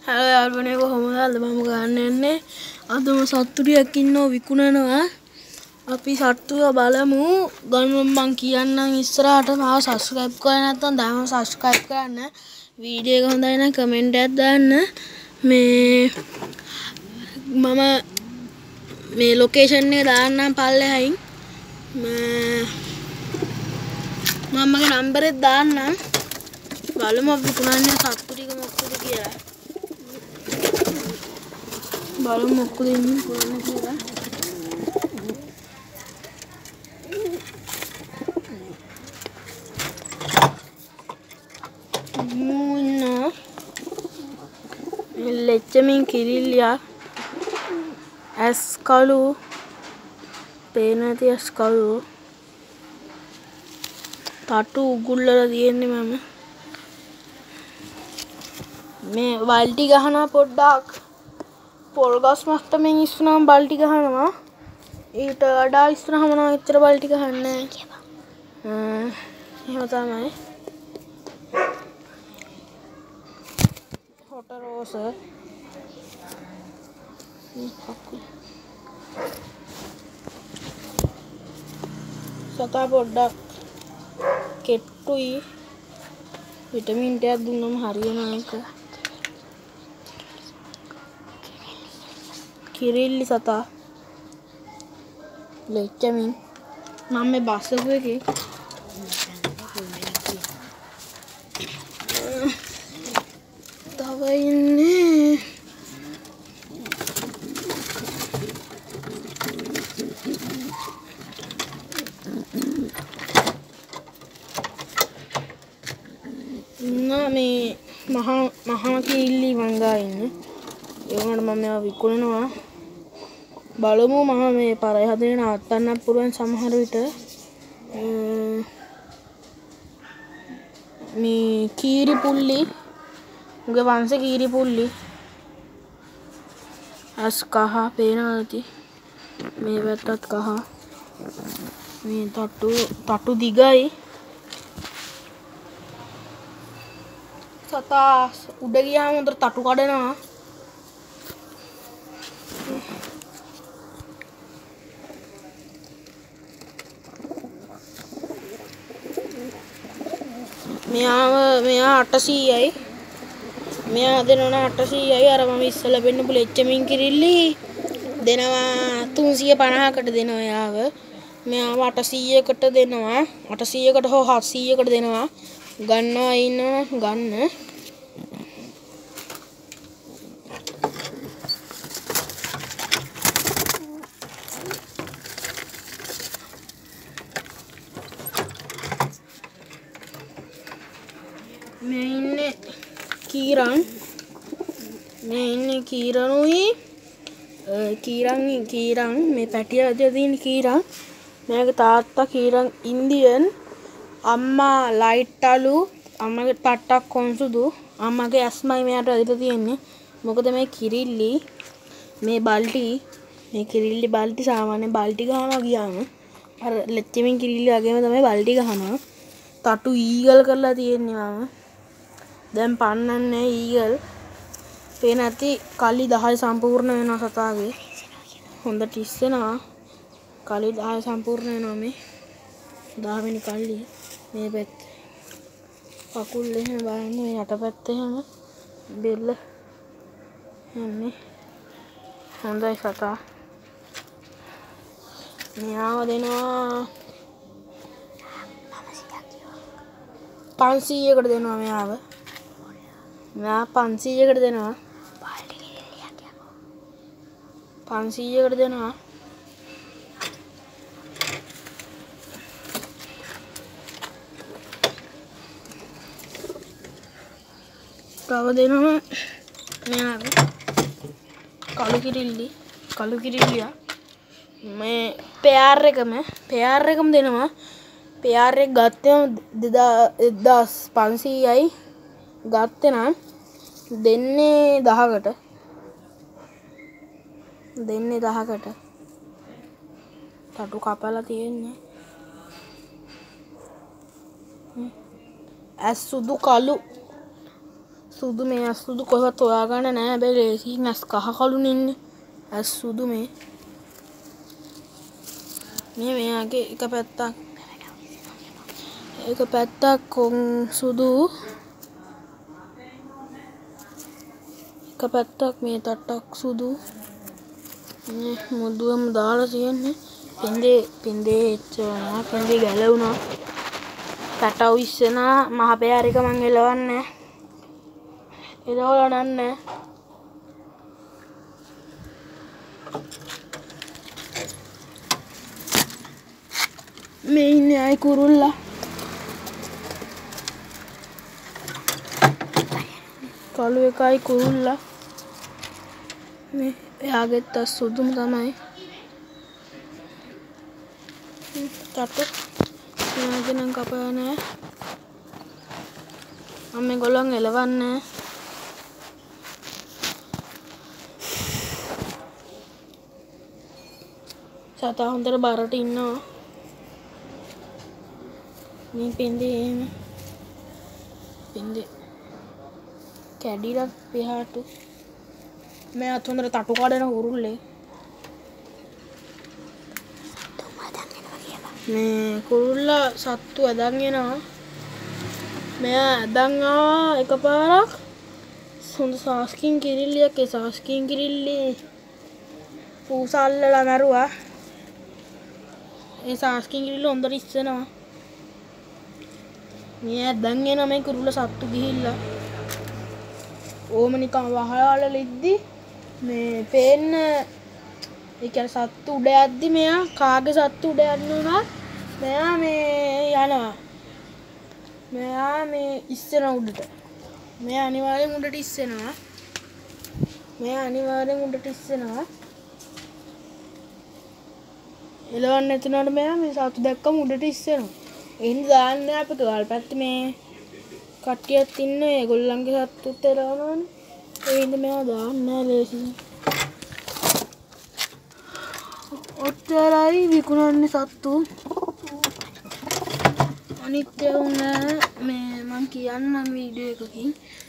Hello යාළුවනේ කොහොමද අද මම ගන්න යන්නේ අදම සත්තුටියක් ඉන්නව විකුණනවා අපි සත්තුව බලමු ගන්න මං කියන්නම් ඉස්සරහට මාව subscribe කරලා නැත්නම් දැන්ම subscribe කරන්න වීඩියෝ එක හොඳයි නම් කමෙන්ට් එකක් දාන්න මේ මම මේ ලොකේෂන් එක දාන්නම් පල්ලෙහායින් මම මගේ නම්බර් එක දාන්නම් බලමු විකුණන්නේ සත්තු ටික මොකද කියලා බලමු මොකද ඉන්නේ කොහොමද කියලා මුන්න ලෙච්චමින් කිරිල්ලියා ඇස් කළු පේන නැති ඇස් කළු තටු උගුල්ලලා තියෙන්නේ මම මේ වල්ටි ගහනවා පොඩ්ඩක් පොල් ගස් මස්තමෙන් ඉස්සුනම බල්ටි ගහනවා ඊට වඩා ඉස්සුනම නම් එච්චර බල්ටි ගහන්නේ නැහැ එහෙම තමයි හොට රෝස සතා පොඩ්ඩක් කෙට්ටුයි විටමින් ටිකක් දුන්නම හරියනවා ඒක කිරිල්ලි සතා ලෙච්චමින් මම මේ බස්සපු එකේ තව ඉන්නේ මේ මහා කිරිල්ලි වංගා ඉන්නේ ඒ වුණාට මම මේවා විකුණනවා බලමු මම මේ පරය හදගෙන නවත්තන්න පුළුවන් සමහර විට මේ කීරි පුල්ලි උගේ වංශ කීරි පුල්ලි අස් කහ පේනවා ඇති මේ පැත්තත් කහ මේ තටු දිගයි සතා උඩ ගියාම උඩ තටු කඩනවා මෙයා 800යි මෙයා දෙනවා 800යි අර මම ඉස්සලා පෙන්නපු ලෙච්චමින් කිරිල්ලි දෙනවා 350කට දෙනවා යාව මෙයාව 800කට දෙනවා 800කට හෝ 700කට දෙනවා ගන්නවා ඉන්නවා ගන්න මේ ඉන්නේ කීරණුයි කීරන් මේ පැටිය ඇද තියෙන කීරන් මේක තාත්තා කීරන් ඉන්දියන් අම්මා ලයිට් අලු අම්මගේ පට්ටක් කොන්සුදු අම්මගේ ඇස්මයි මෙයාට ඇදලා තියෙන්නේ මොකද මේ කිරිල්ලි මේ බල්ටි මේ කිරිල්ලි බල්ටි සාමාන්‍ය බල්ටි ගහනවා ගියාම අර ලෙච්චමින් කිරිල්ලි වගේම තමයි බල්ටි ගහනවා තටු ඊගල් කරලා තියෙන්නේ මම දැන් පන්නන්නේ ඊගල් පේන ඇති කලි 10 සම්පූර්ණ වෙනවා සතාගේ හොඳට ඉස්සෙනවා කලි 10 සම්පූර්ණ වෙනවා මේ 10 වෙනි කල්ලි මේ පැත්ත කකුල් එහෙම බලන්න මේ යටපැත්ත එහෙම බෙල්ල එන්නේ හොඳයි සතා මෙයාව දෙනවා 500කට දෙනවා මෙයා 500කට දෙනවා 500කට දෙනවා තව දෙනවා මෙයාට කළු කිරිල්ලියා මේ පෙයාර් එකම දෙනවා පෙයාර් එක ගත්තම 2500යි ගත්තේ නම් දෙන්නේ 10කට තටු කපලා තියෙන්නේ ඇස් සුදු කළු සුදු මේ ඇස් සුදු කොහෙවත් හොයාගන්න නෑ. හැබැයි ලේසියෙන් ඇස් කහ කළුනේ ඉන්නේ. ඇස් සුදු මේ මෙයාගේ එක පැත්තක් කොන් සුදු, එක පැත්තක් මේ තට්ටක් සුදු. මේ මුදුවම දාලා තියෙන්නේ. පින්දේ එච්චරනා පින්දේ ගැලවුණා. තටව ඉස්සෙනා මහ පෙයාරික මං එලවන්නේ. එලවලා නන්නේ. මේ ඉන්නේ අය කුරුල්ලා. කළු එකයි කුරුල්ලා. මේ එයාගෙත් සුදුම තමයි. තට්ටු එයාගේ නම් කපා නෑ. මම මේගොල්ලන් එලවන්නේ. සතා හොඳට බරට ඉන්නවා. මේ පින්දේ කැඩිලා පියාට මේ අත හොඳට තටු කඩන උරුල්ලේ. මේ කුරුල්ලා සත්තු ඇදන් එනවා. මෙයා ඇදන් ආවා එකපාරක්. හොඳ සාස්කින් කිරිල්ලියක්. ඒ සාස්කින් කිරිල්ලි පූසල්ලලා මැරුවා. ඒ සාස්කින් කිරිල්ල හොඳට ඉස්සෙනවා. මේ ඇදන් එන මේ කුරුල්ලා සත්තු ගිහිල්ලා ඕම නිකන් වහලා ඉද්දි මේ පේන්න ඒ කියන්නේ සත්තු උඩ යද්දි මෙයා කාගේ සත්තු උඩ යන්නුනා මෙයා මේ යනවා. මෙයා මේ ඉස්සෙන උඩට. මෙයා අනිවාර්යෙන් උඩට ඉස්සෙනවා. එලවන්න නැතුනට මෙයා මේ සත්තු දැක්කම උඩට ඉස්සෙනවා. එහෙනම් දාන්නේ අපේ ගල් පැත්තේ මේ කට්ටියක් ඉන්නේ. ඒගොල්ලන්ගේ සත්තුත් එලවනවානේ. ඒ හින්දා මෙයා දාන්නේ නැහැ ලේසියෙන්. ඔච්චරයි විකුණන්නේ සත්තු. අනිත් ඒවා මේ මම කියන්නම් වීඩියෝ එකකින්.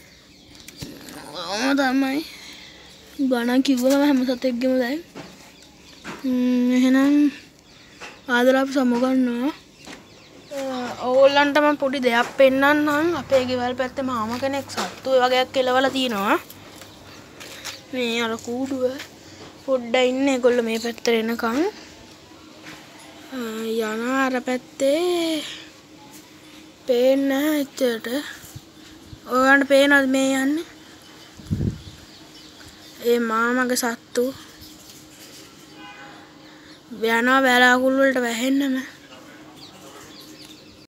තමයි බණ කිව්වම හැම සතෙක්ගෙම දැන්. එහෙනම් ආදර අපි සමුගන්නවා. ඕගොල්ලන්ට මම පොඩි දෙයක් පෙන්නන්නම්. අපේ ගෙවල් පැත්තේ මාමා කෙනෙක් සත්තු වගේක් එලවලා තිනවා. මේ අර කූඩුව පොඩ්ඩක් ඉන්නේ. ඒගොල්ලෝ මේ පැත්තට එනකන් යනවා. අර පැත්තේ පේන්නේ නැහැ එච්චරට. ඔයගොල්ලන්ට පේනවද මේ යන්නේ? ඒ මාමගේ සත්තු යනවා වැලාකුළු වලට වැහෙන්නම.